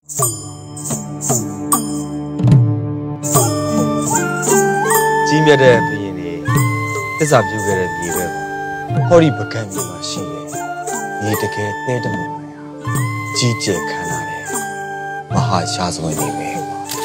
ကြီးမြတ်တဲ့ဘုရင်တွေသစ္စာပြုခဲ့တဲ့မြေတွေမှာဟောဒီပကံမြေမှာရှိတယ်မြေတကယ်တဲတမန်ပါကြီးကျယ်ခမ်းနားတယ်မဟာရှားစွန်နေပဲ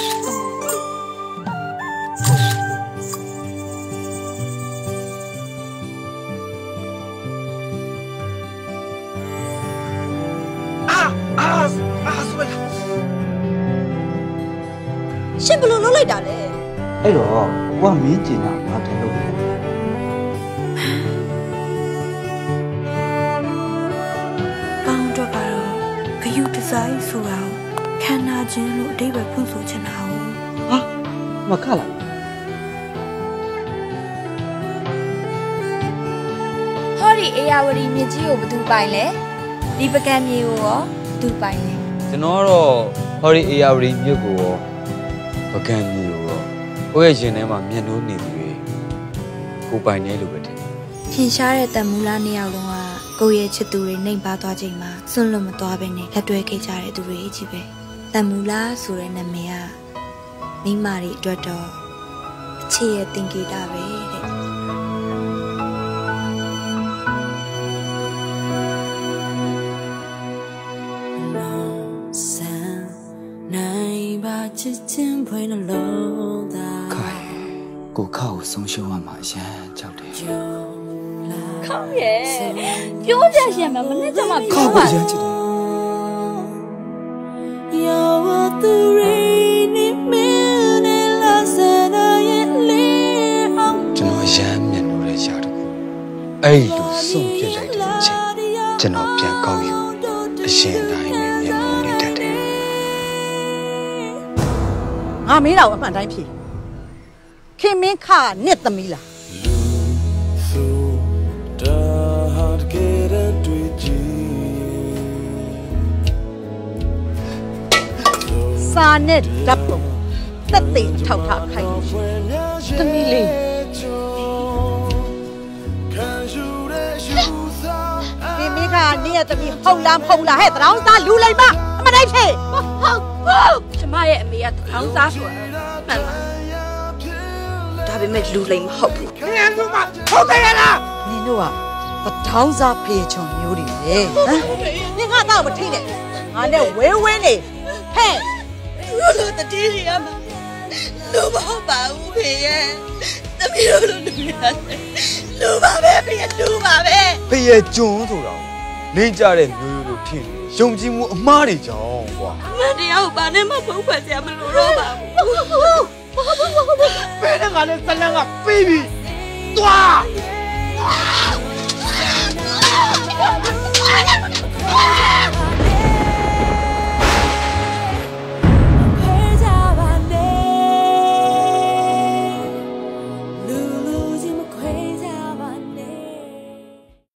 ရှင်ဘလို့လုပ်လိုက်တာလဲအဲ့တော့ကိုကမင်းကျင်တာဘာတယ်လို့လဲပေါင်းတော့ကတော့ဂယုဒီဇိုင်းဆိုတာခန္ဓာချင်းလို့အဓိပ္ပာယ်ဖွင့်ဆိုချင်တာဟုတ်ဟာမခလာဟောဒီအေယာဝတီမြစ်ကြီးကိုဘယ်သူပိုင်လဲဒီပကံမြေကိုရောဘယ်သူပိုင်လဲကျွန်တော်တော့ဟောဒီအေယာဝတီမြစ်ကိုရောပကံမြေကိုရောကိုယ့်ရဲ့ရင်ထဲမှာမျက်နှိုးနေပြီးကိုပိုင်နေလို့ပဲထင်ထင်ရှားတဲ့တန်မူလာနှစ်ယောက်လုံးကကိုယ့်ရဲ့ချစ်သူတွေနှိမ်ပါသွားချိန်မှာစွန့်လွတ်မသွားဘဲနဲ့လက်တွဲခဲ့ကြတဲ့သူတွေကြီးပဲတန်မူလာဆိုတဲ့နာမည်ကမိမတွေအတွက်တော့အချစ်ရဲ့သင်္ကေတပဲတဲ့ချစ်ချင်းဖွင့်လို့သာခိုင်ကိုခောက်ဆုံးရှုံးရမှာရမ်းကြောက်တယ်ခေါင်းရဲ့ပြောကြရှင်မနဲ့ကျမပြောပါရမ်းချစ်တယ်ယောသူရီနေမင်းနဲ့လာစနာရဲ့လေအောင်ကျွန်တော်ရမ်းမြင်လို့ရရှာတယ်အဲ့လိုစွန့်ပြစ်လိုက်တဲ့အချိန်ကျွန်တော်ပြန်ကောက်ယူအရှင်တိုင်းမြင်မြင်လို့နေတတ်တယ်ငါမင်းတော်အမှန်တိုင်းဖြေခင်မင်းခါနဲ့သမီးလားစာနဲ့ဓာတ်ပုံသက်သေထောက်ထားခိုင်းသမီးလေးခင်မင်းခါနဲ့သမီးဟုတ်လားဟဲ့တရောင်းသားလူလိုက်ပါအမှန်တိုင်းဖြေဟုတ်ကျမရဲ့အမေကတရောင်းသားဆိုတာမှန်လားဒါပေမဲ့လူလိမ်မဟုတ်ဘူးနင်တို့ကဟုတ်တယ်လားနင်တို့ကတထောင်းစားဖေးချွန်မျိုးတွေပဲဟမ်နင်ကတော့မထိနဲ့ငါနဲ့ဝဲနေဟဲ့လူတတိရီအမလူမဟုတ်ပါဘူးဖေးရဲ့သမီးတို့လူရတယ်လူပါပဲဖေးလူပါပဲဖေးရဲ့ကျွန်းဆိုတော့လိမ့်ကြတဲ့မျိုးတို့ထင်ယုံကြည်မှုအမှားတွေကြောင့်ကွာမတရားကိုဘာနဲ့မှဖုံးဖွဲ့စရာမလိုတော့ပါဘူးဘယ်နဲ့ကလည်းဇလန်းကပြီးပြီသွား